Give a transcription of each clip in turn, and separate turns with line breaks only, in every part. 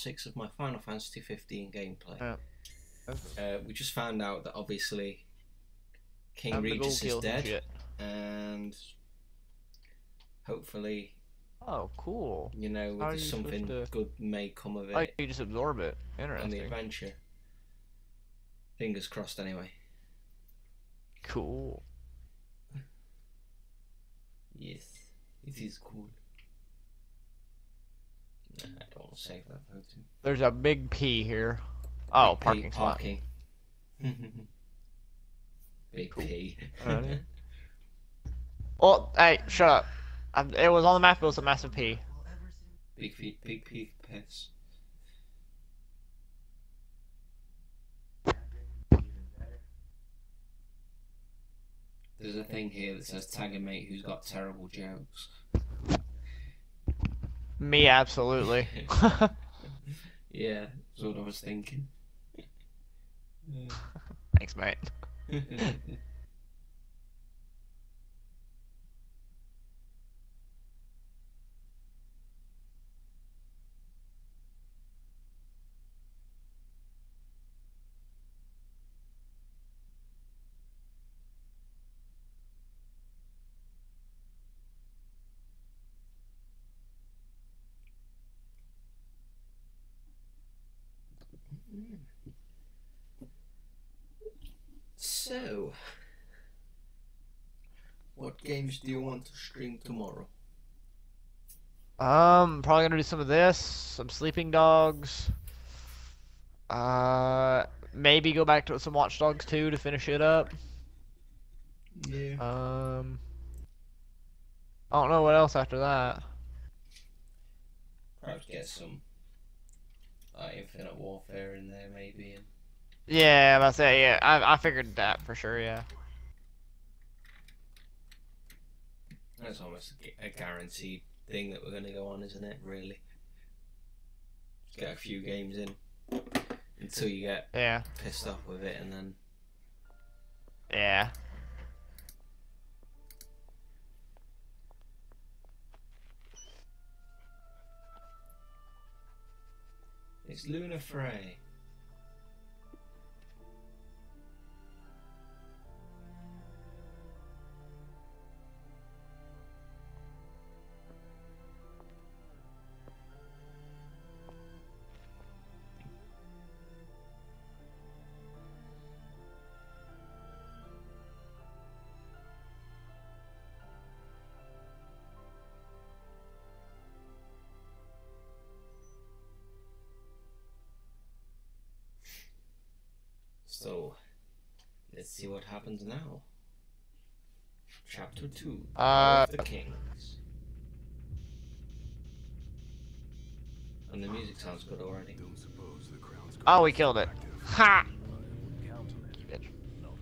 6 of my Final Fantasy 15 gameplay.
Yeah.
We just found out that obviously King
Time to go
Regis is
kill some
dead,
shit.
and hopefully,
Oh, cool.
you know,
How are
there's
you
something
supposed to...
good may come of
Oh,
it
you just absorb it.
on the
Interesting.
adventure. Fingers crossed, anyway.
Cool.
Yes, it is cool. Nah, I don't want to save that photo.
There's a big P here. Oh,
Big
parking
P,
spot.
parking. Big
Cool.
P.
Alrighty. Oh, hey, shut up. It was on the map, it was a massive P.
Big feet, big P pets. There's a thing here that says tag a mate who's got terrible jokes.
Me, absolutely.
Yeah, that's what I was thinking.
Thanks, mate.
So, what games do you want to stream tomorrow?
Probably gonna do some of this, some Sleeping Dogs. Maybe go back to some Watch Dogs 2 to finish it up.
Yeah.
I don't know what else after that.
Perhaps get some Infinite Warfare in there, maybe. And
Yeah, I say yeah. I figured that for sure. Yeah.
that's almost a guaranteed thing that we're going to go on, isn't it? Really. Just get a few games in until you get pissed off with it, and then.
Yeah.
It's Luna Frey. So, let's see what happens now. Chapter 2, Power of the Kings. And the music sounds good already.
Oh, we killed it. Ha! Bitch.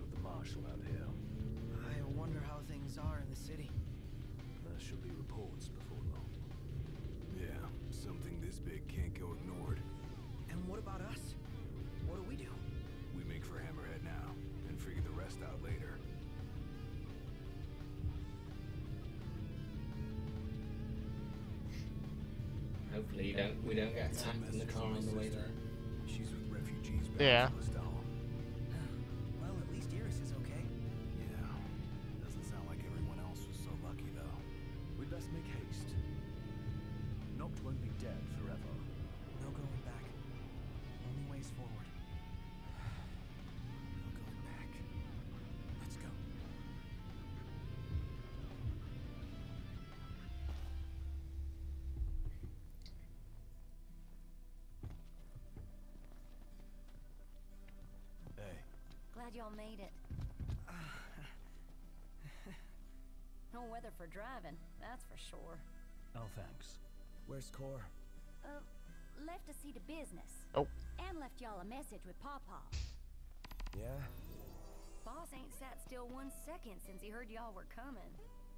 I wonder how things are in the city.
There should be reports before long. Yeah, something this big can't go ignored.
And what about us? What do we do?
We make for Hammerhead now, and figure the rest out later.
Hopefully we don't get attacked in the car on the way there.
She's with refugees back
Yeah.
in Lestal.
Well, at least Iris is okay.
Yeah, doesn't sound like everyone else was so lucky though. We'd best make haste. Noct won't be dead forever.
No going back. Only ways forward. No going back. Let's go.
Hey,
Glad y'all made it. No weather for driving, that's for sure.
oh thanks.
Where's Core?
Left to see to business.
Oh.
And left y'all a message with Pawpaw.
Yeah?
Boss ain't sat still 1 second since he heard y'all were coming.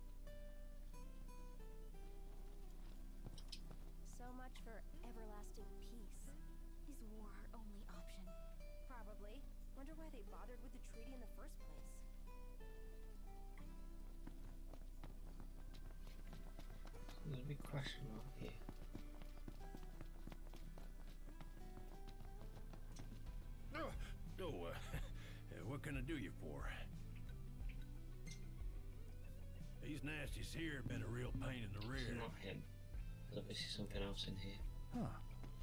So much for everlasting peace. Is war our only option? Probably. Wonder why they bothered with the treaty in the first place.
There's a big question mark here.
What can I do you for? These nasties here have been a real pain in the rear.
It's not him. There's obviously something else in here.
Huh.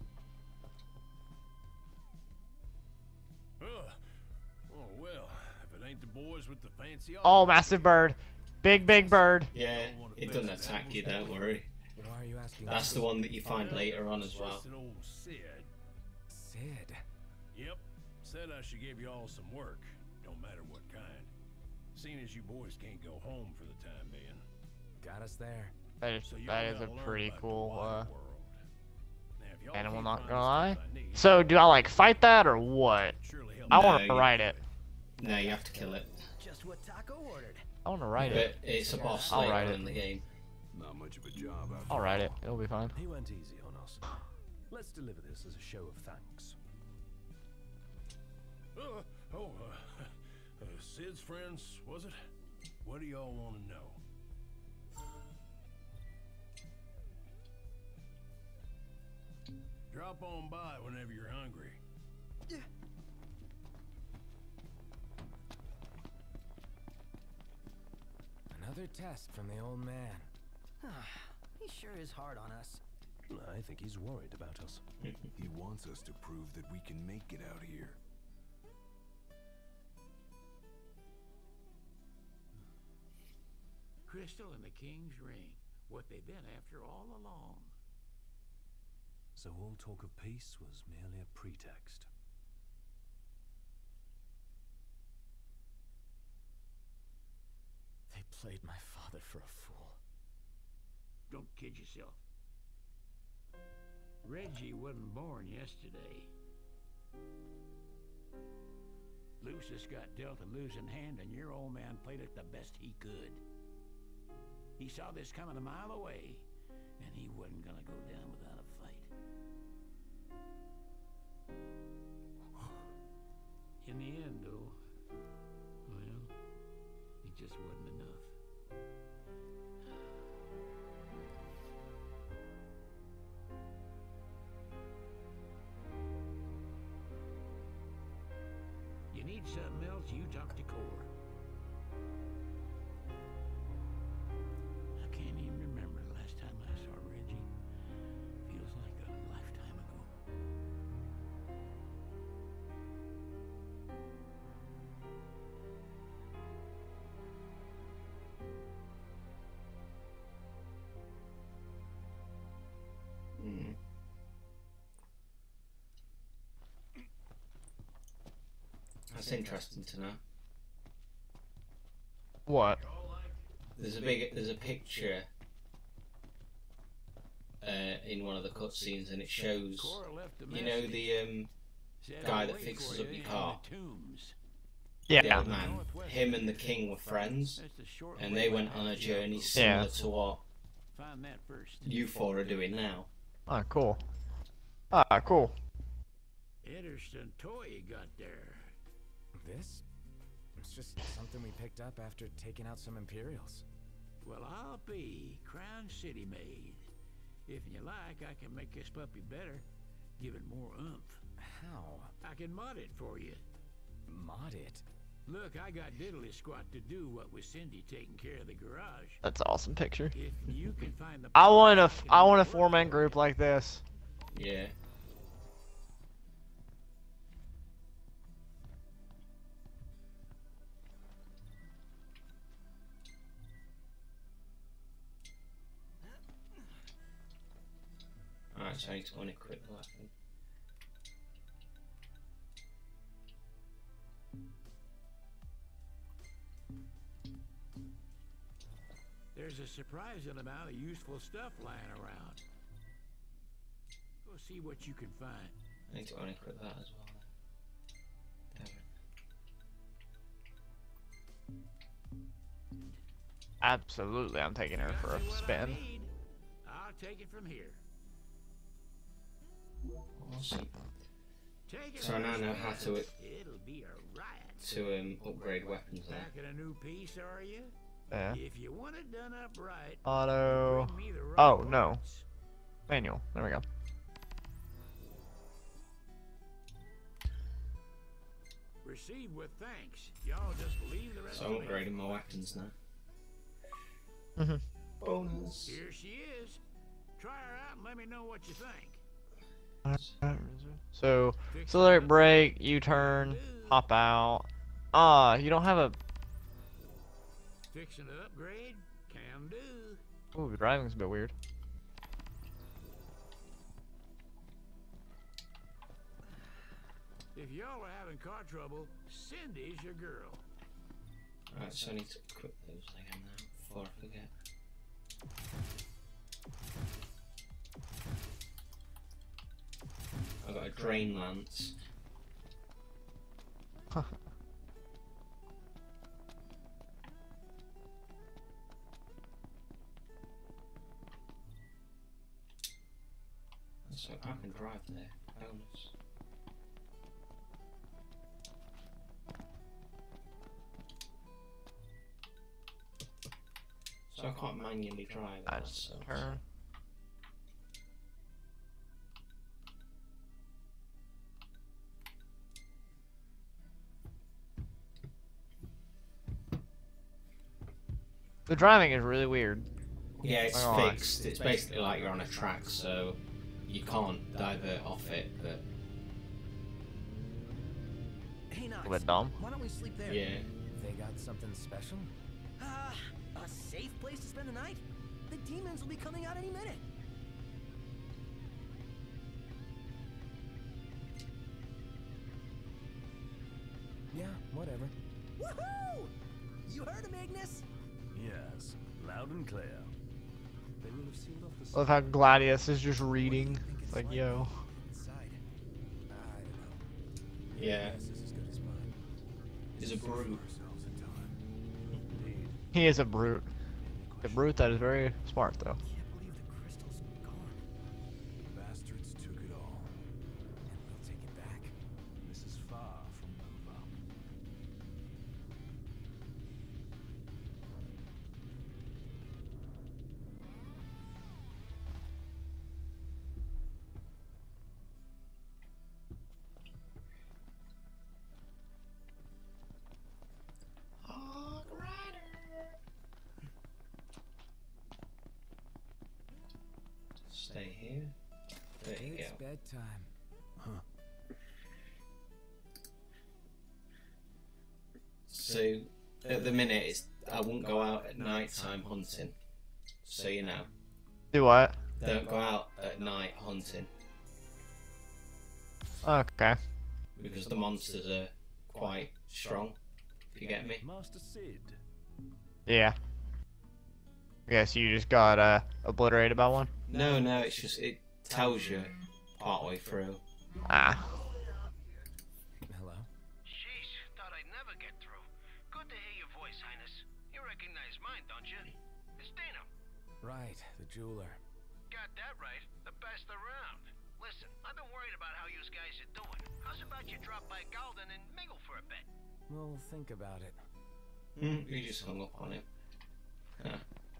Oh well, if it ain't the boys with the fancy.
Oh, massive bird. Big bird.
Yeah, it doesn't attack you, don't worry.
Why are you asking?
That's the one that you find later on as well.
Just an old Sid.
Sid.
Yep. Said I should give you all some work. Don't matter what kind. Seeing as you boys can't go home for the time being.
Got us there.
That is,
So y'all
that is
gotta
a
learn
pretty
about the
cool
wild world. Now, if y'all
animal,
can't
not
find
gonna
the
lie.
stuff I need,
So, do I like fight that or what?
surely help
I
me.
want
No,
to
you-
ride it.
No, you have to kill it.
Just what Taco ordered.
I want to ride
But
it.
it's a boss
I'll
later
ride
on
it.
in the game.
Not much of a job after
I'll ride it. It'll be fine.
He went easy on us. Let's deliver this as a show of thanks.
Sid's friends, was it? What do y'all want to know? Drop on by whenever you're hungry.
Another test from the old man. He sure is hard on us. I think he's worried about us.
He wants us to prove that we can make it out here.
Crystal and the King's Ring. What they've been after all along.
So all talk of peace was merely a pretext. They played my father for a fool.
Don't kid yourself. Reggie wasn't born yesterday. Lucius got dealt a losing hand, and your old man played it the best he could. He saw this coming a mile away, and he wasn't gonna go down without a fight. In the end, though, well, it just wasn't enough. You need something else, you talk to Core. I can't even remember the last time I saw Reggie. Feels like a lifetime ago.
Mm. That's interesting to know.
What?
There's a picture in one of the cutscenes, and it shows,
Cora left a
you know,
message.
the
Said,
guy
"I'll
that
wait
fixes
for
up
you
your
in
car.
the tombs."
the
Yeah.
old man. Him and the king were friends,
That's the short
and
way
they
back
went on a
to
journey
Diablo.
similar
Yeah.
to what
Find that first.
you four are doing now.
Ah, cool. Ah, cool.
Interesting toy you got there.
This? It's just something we picked up after taking out some Imperials.
Well, I'll be Crown City made. If you like, I can make this puppy better. Give it more oomph.
How?
I can mod it for you.
Mod it?
Look, I got diddly squat to do what with Cindy taking care of the garage.
That's an awesome picture.
If you can find the
I want
parts,
a
can
I want a
make it work
4-man
for
group
you.
like this.
Yeah. Alright, so I need to unequip the weapon.
There's a surprising amount of useful stuff lying around. Go see what you can find.
I need to unequip that as well. Damn it.
Absolutely, I'm taking her for
Got
a
me what I
spin.
need. I'll take it from here.
Awesome.
Take it
So I
for
now
a
know
spin.
how to
It'll be a riot.
upgrade weapons there.
Packing a new piece, are you?
Yeah.
If you want it done up right,
Auto.
bring me the right
Oh, no.
parts.
Manual. There we go.
received with thanks. Y'all just leave the rest
So I'm
of me.
upgrading my weapons now. Bonus.
Here she is. Try her out and let me know what you think.
So, accelerate, brake, U-turn, hop out. Ah, you don't have a...
Fixing to upgrade? Can do.
Ooh, the driving's a bit weird.
If y'all are having car trouble, Cindy's your girl.
Right, so I need to equip those again now before I forget. I got a drain lance. So I can drive there. Bonus. So I can't manually drive.
Nice turn. The driving is really weird.
Yeah, it's fixed. It's basically like you're on a track, so you can't divert off it, but...
Hey, Knox,
A bit dumb.
why don't we sleep there?
Yeah.
They got something special? A safe place to spend the night? The demons will be coming out any minute. Yeah, whatever. Woohoo! You heard him, Ignis?
Yes, loud and clear. They will have sealed off the
I love how Gladius is just reading. Like, yo.
Inside. I don't know.
Yeah.
Guess is as good as mine.
He's a brute.
ourselves in time. Indeed.
He is a brute. A brute that is very smart, though.
Can't believe the crystal's gone.
The bastards took it all.
And we'll take it back.
This is far from over.
Hog Rider. Stay here. There you
It's
go.
bedtime.
So at the minute, I won't go out at night time hunting. So you know,
Do what?
don't go out at night hunting
Okay.
because the monsters are quite strong. If you get me.
Master Sid.
Yeah. Yeah, so you just got obliterated by one?
No, it's just it tells you partway through.
Ah.
Hello?
Sheesh, thought I'd never get through. Good to hear your voice, Highness. You recognize mine, don't you? It's Dana.
Right, the jeweler.
Got that right. The best around. Listen, I've been worried about how you guys are doing. How's about you drop by Galden and mingle for a bit?
We'll think about it.
You just hung up on him. Huh.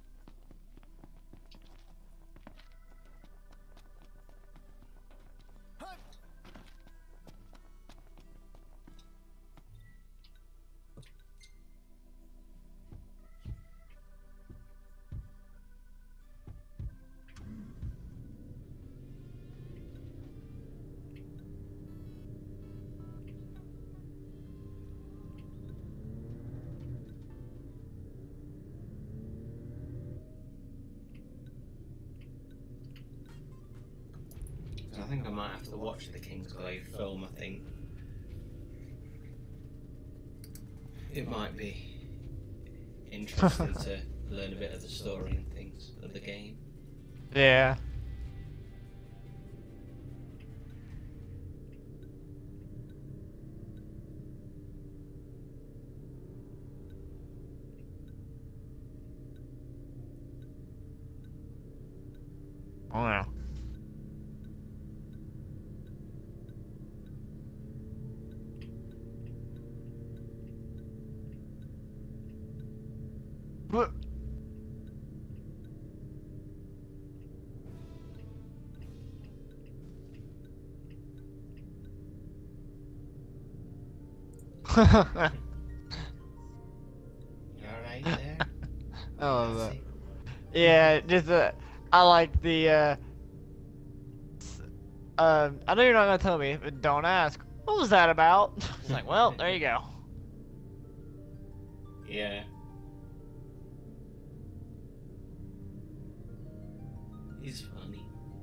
I think I might have to watch the Kingsglaive film, I think. It might be interesting to learn a bit of the story and things of the game.
Yeah. Oh yeah. What?
You alright there?
I love that. Yeah, just I like the I know you're not gonna tell me, but don't ask. What was that about? It's like, well, there you go.
Yeah. He's funny.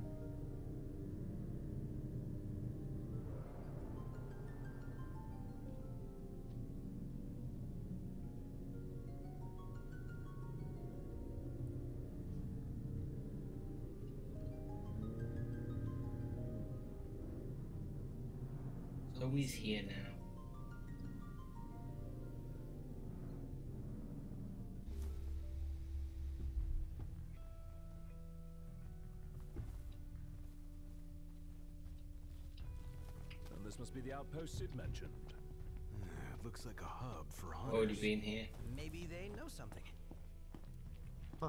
So he's here now.
And this must be the outpost Sid mentioned. It looks like a hub for hunters.
Already been here.
Maybe they know something.
Huh.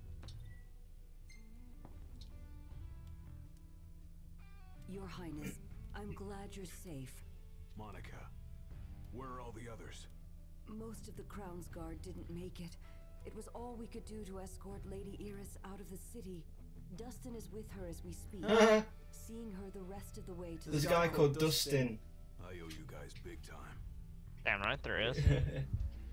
Your Highness, I'm glad you're safe.
Monica, where are all the others?
Most of the Crown's Guard didn't make it. It was all we could do to escort Lady Iris out of the city. Dustin is with her as we speak, seeing her the rest of the way to
There's a guy called Dustin.
I owe you guys big time.
Damn right there is.
Head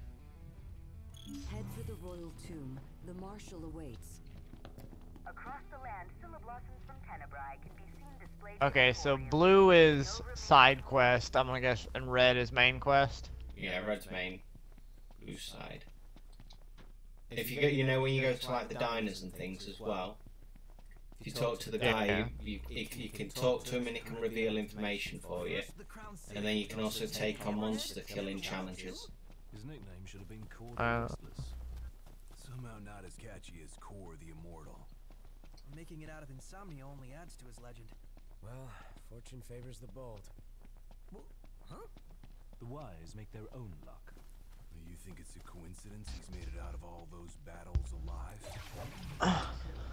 for the royal tomb. The marshal awaits.
Across the land, blossoms from Tenebrae can be seen displayed.
Okay, so blue is side quest, I'm gonna guess, and red is main quest.
Yeah, red's main, blue's side. If you get, you know, when you go to like the diners and things as well, if you talk to the guy, you can talk to him and he can reveal information for you, and then you can also take on monster killing challenges.
His nickname should have been Core the Restless. Somehow not as catchy as Core the Immortal.
Making it out of insomnia only adds to his legend. Well, fortune favors the bold. Huh?
The wise make their own luck. You think it's a coincidence he's made it out of all those battles alive?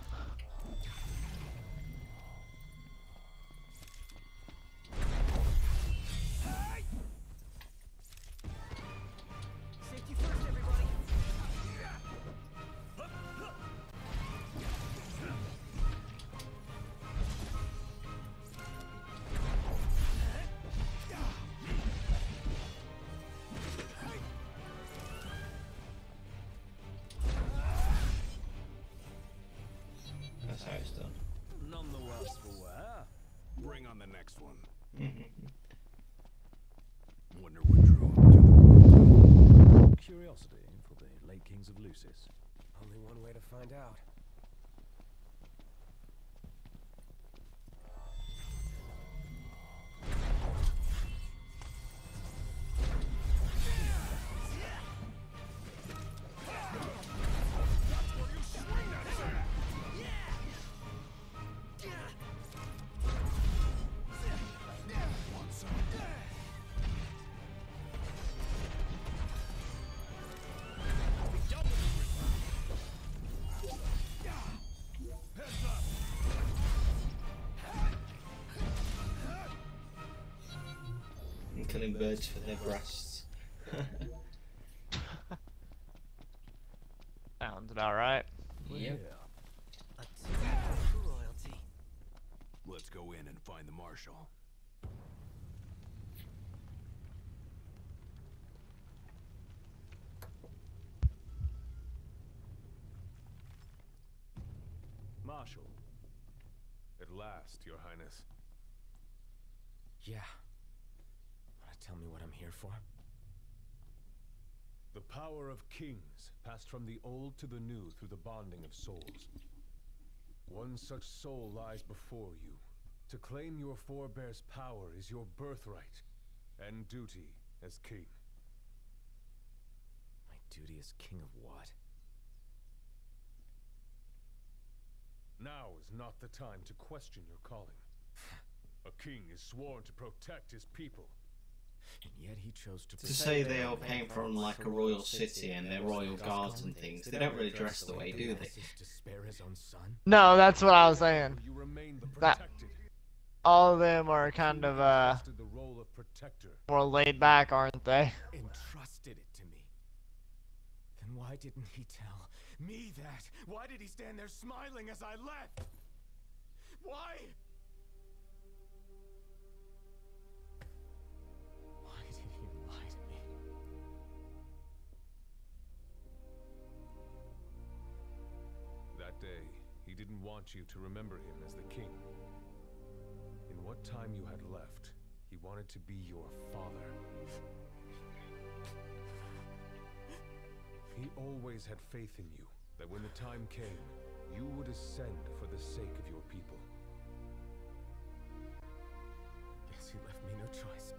Safety first, everybody!
That's how it's done.
None the worse for wear. Bring on the next one. Wonder what drew him to the world.
Curiosity for the late kings of Lucis. Only one way to find out.
Killing birds for their breasts.
Sounds about right.
Yep.
A typical royalty.
Let's go in and find the marshal. Marshal. At last, Your Highness.
Yeah. Wanna tell me what I'm here for?
The power of kings passed from the old to the new through the bonding of souls. One such soul lies before you. To claim your forebear's power is your birthright and duty as king.
My duty as king of what?
Now is not the time to question your calling. A king is sworn to protect his people.
And yet he chose to
say they all came from like a royal city and they're royal guards and things, they don't really dress the way, do they?
To spare his own son?
No, that's what I was saying.
You remain the
That-
protected.
all of them are kind of
the role of protector.
more laid back, aren't they?
Entrusted it to me. Then why didn't he tell me that? Why did he stand there smiling as I left? Why? Why did he lie to me?
That day, he didn't want you to remember him as the king. In what time you had left, he wanted to be your father. He always had faith in you, that when the time came, you would ascend for the sake of your people.
Guess he left me no choice.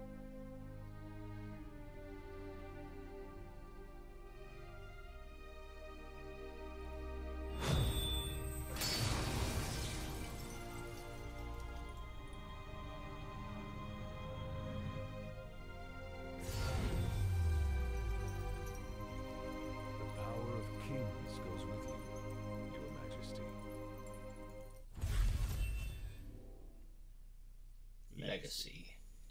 Legacy.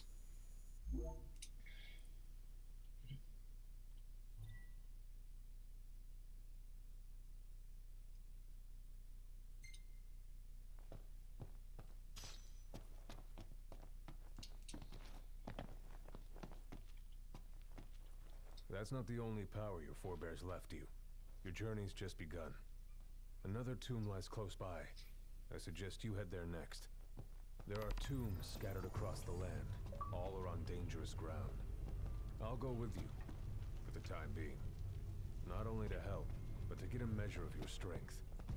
That's not the only power your forebears left you. Your journey's just begun. Another tomb lies close by. I suggest you head there next. There are tombs scattered across the land. All are on dangerous ground. I'll go with you, for the time being. Not only to help, but to get a measure of your strength.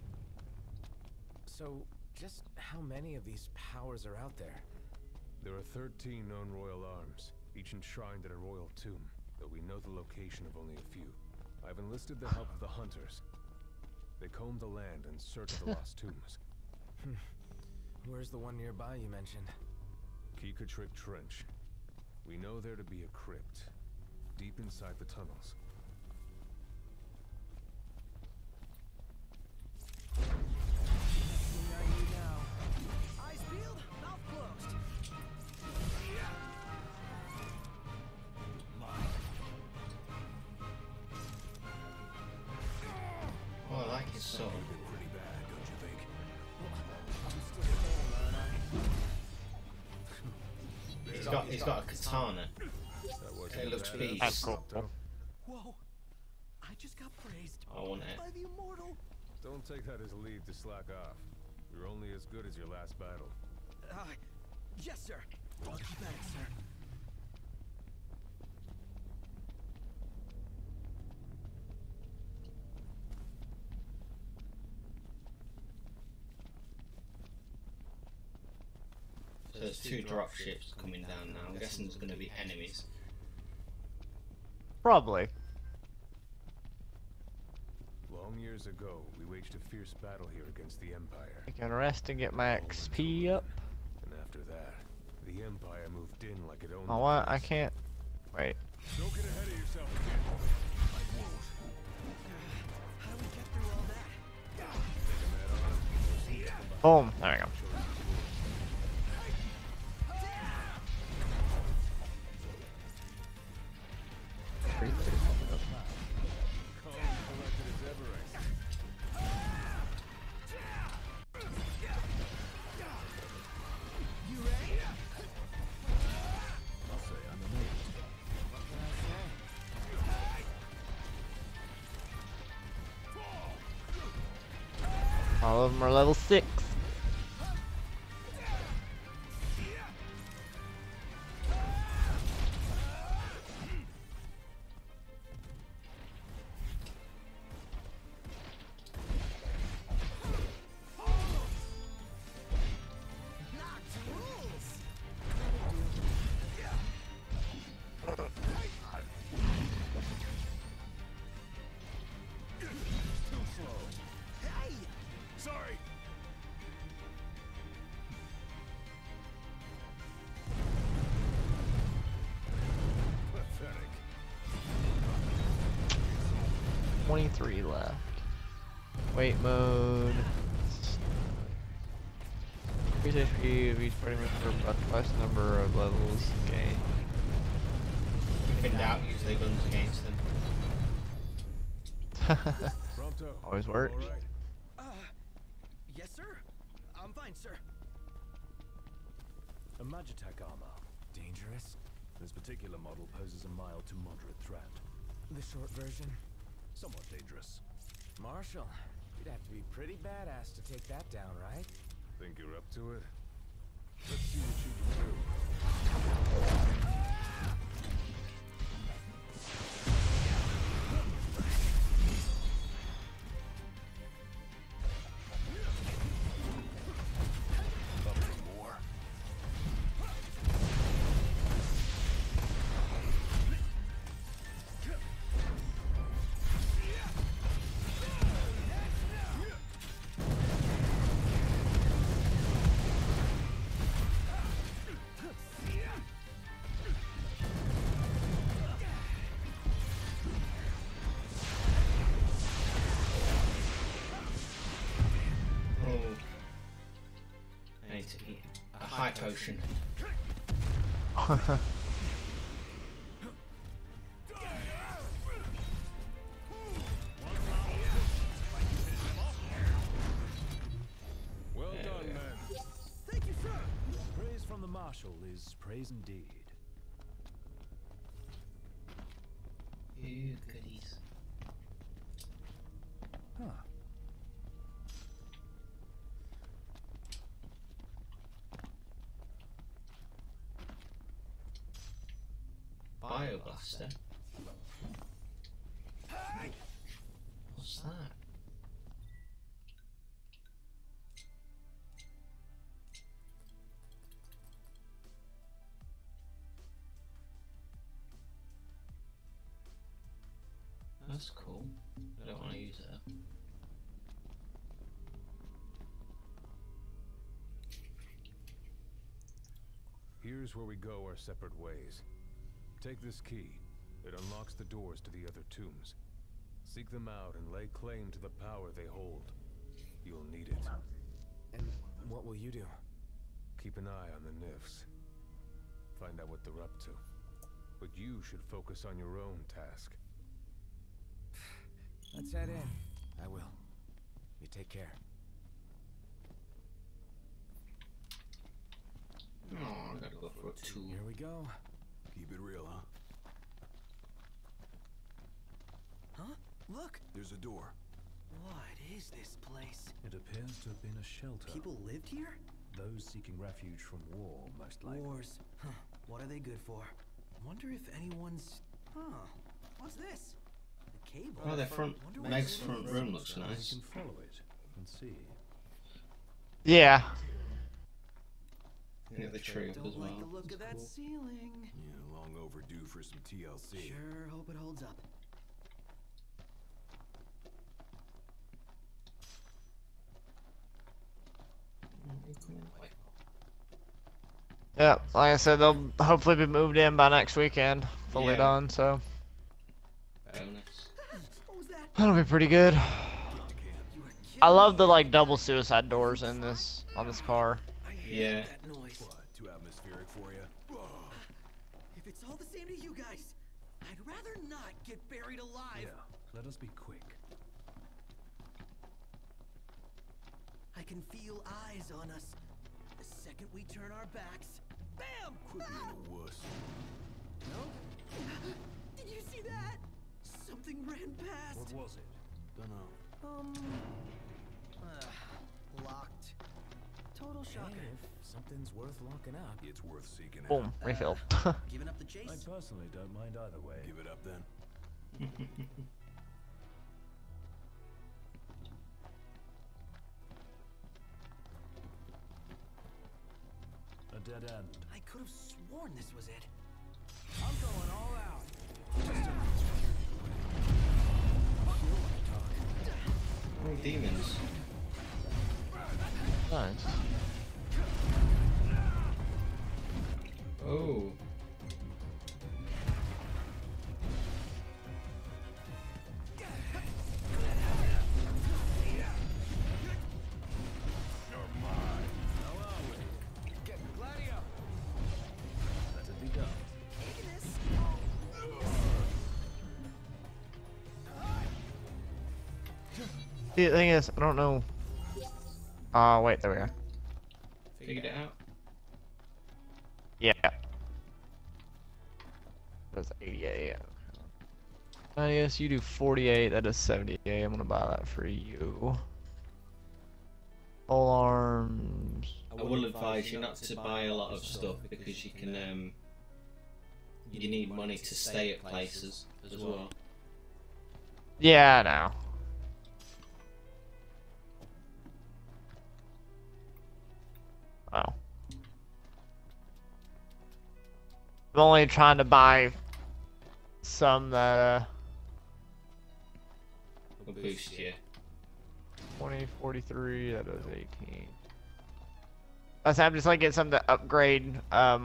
So, just how many of these powers are out there?
There are 13 known royal arms, each enshrined at a royal tomb, though we know the location of only a few. I've enlisted the help of the hunters. They comb the land and search the lost tombs.
Where's the one nearby you mentioned?
Kikatrick Trench. We know there to be a crypt, deep inside the tunnels.
Eyes peeled, mouth closed.
Oh, I like his sword.
Pretty bad, don't you think?
He's got a katana. It looks beast.
That's cool.
Whoa! I just got praised
I want it.
by the immortal.
Don't take that as a lead to slack off. You're only as good as your last battle.
Yes, sir. Thanks, sir.
So there's two drop ships coming down now. I'm guessing there's going to be enemies.
Probably.
Long years ago, we waged a fierce battle here against the Empire.
I can rest and get my XP up.
And after that, the Empire moved in like it owned
Oh,
the
what? I
place.
can't. Wait.
Don't get ahead of yourself again. I won't.
How do we get through all that?
Take him head on.
Boom. There we go. All of them are level 6.
Sorry. Pathetic.
23 left. Wait mode. Increase HP of each party member by twice the number of levels gained.
If in doubt, use their guns against them.
Always works.
Yes, sir. I'm fine, sir.
A Magitech armor.
Dangerous?
This particular model poses a mild to moderate threat.
The short version?
Somewhat dangerous.
Marshall, you'd have to be pretty badass to take that down, right?
Think you're up to it? Let's see what you can do.
High potion.
Well done, man.
Thank you, sir.
Praise from the Marshal is praise indeed.
Ew, goodies.
Huh.
Bioblaster. What's that? That's cool. I don't want to use it.
Here's where we go our separate ways. Take this key. It unlocks the doors to the other tombs. Seek them out and lay claim to the power they hold. You'll need it.
And what will you do?
Keep an eye on the Nifs. Find out what they're up to. But you should focus on your own task.
Let's head in. I will. You take care.
Oh, I gotta go for a 2.
Here we go.
Keep it real, huh?
Huh? Look!
There's a door.
What is this place?
It appears to have been a shelter.
People lived here?
Those seeking refuge from war, most likely.
Wars. Huh. What are they good for? I wonder if anyone's... Huh. What's this? A cable?
Oh, their front... Meg's front room looks nice.
You can follow it and see.
Yeah.
Yeah, the troop
Don't
as well.
like the look of that ceiling.
Yeah, long overdue for some TLC.
Sure, hope it holds up.
Yeah, like I said, they'll hopefully be moved in by next weekend, fully done, so that'll be pretty good. I love the like double suicide doors in this on this car.
Yeah.
What, too atmospheric for you?
If it's all the same to you guys, I'd rather not get buried alive.
Yeah, let us be quick.
I can feel eyes on us. The second we turn our backs, bam!
Quit being a wuss.
No? Did you see that? Something ran past.
What was it?
Dunno.
Locked. Total shocker. If something's worth locking up,
It's worth seeking out.
Boom, refill.
giving up the chase.
I personally don't mind either way.
Give it up then.
A dead end.
I could have sworn this was it. I'm going all out.
Oh, demons.
Nice.
Oh.
The thing is, I don't know. Oh, wait, there we go.
Figured it out?
Yeah. That's 88. Yes, you do 48. That is 78. I'm gonna buy that for you. Pole arms.
I will advise you not to buy a lot of stuff because you can, you need money to stay at places as well.
Yeah, I know. Oh. I'm only trying to buy some that
Will boost you.
20, 43, that does 18. I'm just like getting something to upgrade,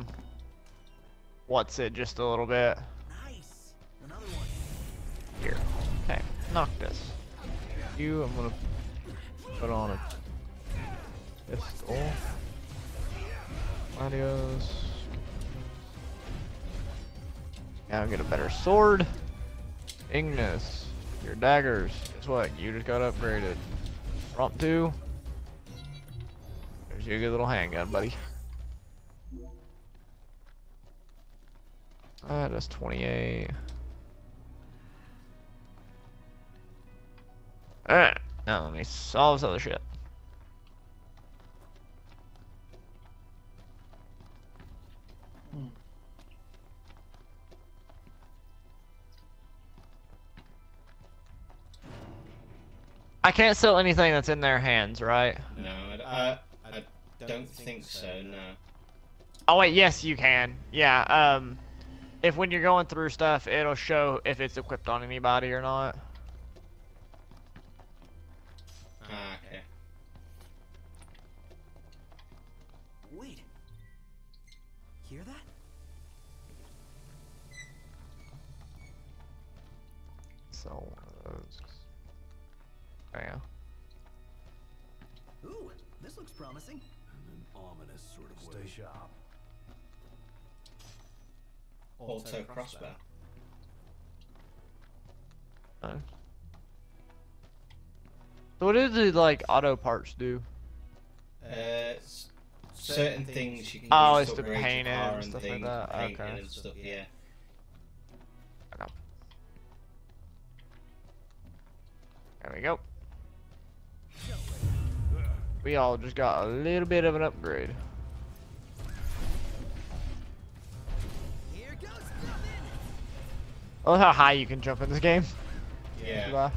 what's it just a little bit.
Nice. Another one.
Here. Okay, knock this. You, I'm gonna put on a pistol. Adios. Now get a better sword. Ignis. Your daggers. Guess what? You just got upgraded. Prompt 2. There's your good little handgun, buddy. That's 28. Alright. Now let me solve this other shit. I can't sell anything that's in their hands, right?
No, I don't think so, no.
Oh wait, yes you can. Yeah, if when you're going through stuff, it'll show if it's equipped on anybody or not.
Ah, okay.
Wait. Hear that?
So one of those. Yeah.
Ooh, this looks promising.
In an ominous sort of way. Stay sharp.
Auto crossbow.
Nice. So what do the like auto parts do?
Certain things you can
oh,
use
it's
to
to
upgrade
paint
your
it
car
and
and
stuff
things,
like that.
painting
Okay.
and stuff, yeah.
There we go. We all just got a little bit of an upgrade.
Here goes nothing.
I love how high you can jump in this game.
Yeah.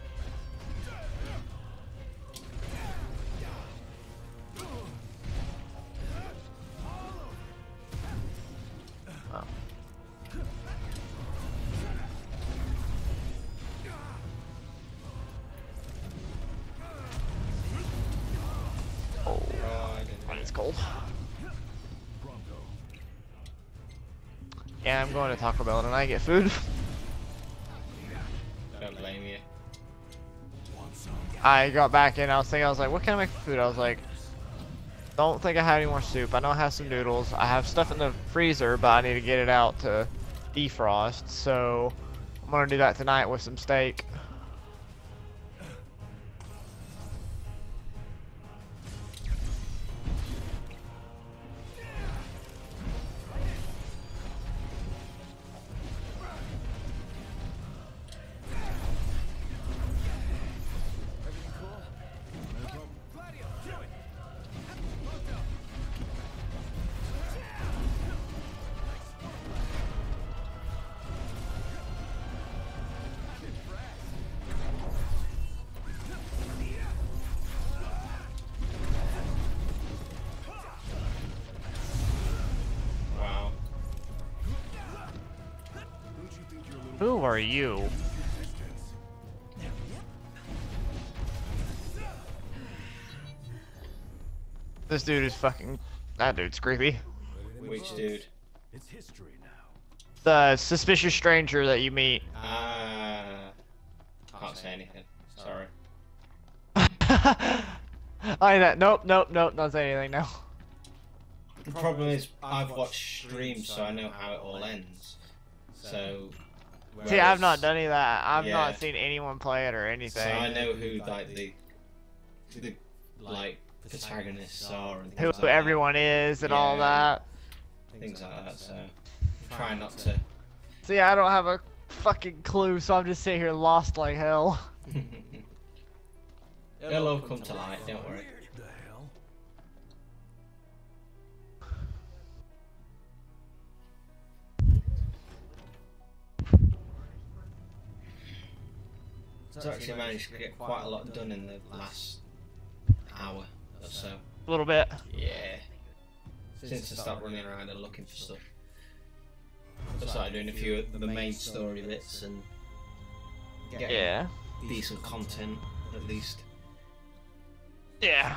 It's cold. Yeah, I'm going to Taco Bell tonight. Get food.
Don't blame you.
I got back in. I was like, what can I make for food? I was like, don't think I have any more soup. I know I have some noodles. I have stuff in the freezer, but I need to get it out to defrost. So I'm gonna do that tonight with some steak. Who are you? This dude is fucking... That dude's creepy.
Which dude?
It's history now.
The suspicious stranger that you meet.
Can't say anything. Sorry.
Nope, don't say anything now.
The problem is, I've watched streams, so I know how it all ends. So,
See, I've not done any of that. I've not seen anyone play it or anything.
So I know who like the like protagonists are and
who
like
everyone is and all that.
Things like that. So try not to.
See, I don't have a fucking clue, so I'm just sitting here lost like hell.
It'll all come to light. Don't worry.
The hell?
So actually managed to get quite a lot done in the last hour or so.
A little bit.
Yeah. Since I stopped running around and looking for stuff. I started doing a few of the main story bits and getting decent content at least.
Yeah.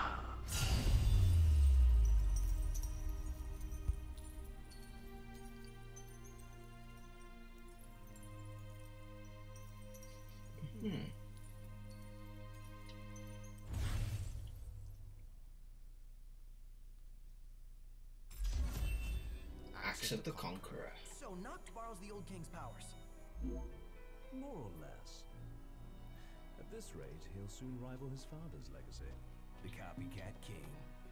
Axe of the Conqueror.
So Noct borrows the old king's powers.
More or less. At this rate, he'll soon rival his father's legacy.
The copycat king.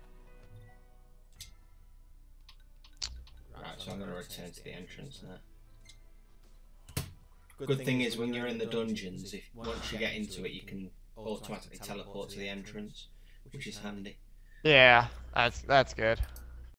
Right, so I'm going to return to the entrance now. Good thing is when you're in the dungeons, if once you get into it, you can automatically teleport to the entrance, which is handy.
Yeah, that's good.